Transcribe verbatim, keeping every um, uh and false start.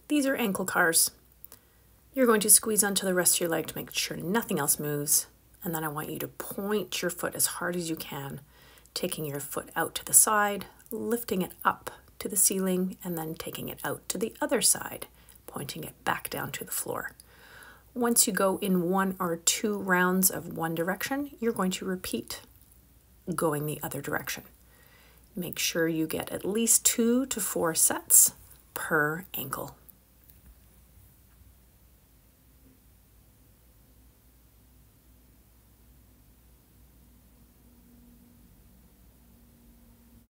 These are ankle cars. You're going to squeeze onto the rest of your leg to make sure nothing else moves. And then I want you to point your foot as hard as you can, taking your foot out to the side, lifting it up to the ceiling, and then taking it out to the other side, pointing it back down to the floor. Once you go in one or two rounds of one direction, you're going to repeat going the other direction. Make sure you get at least two to four sets per ankle.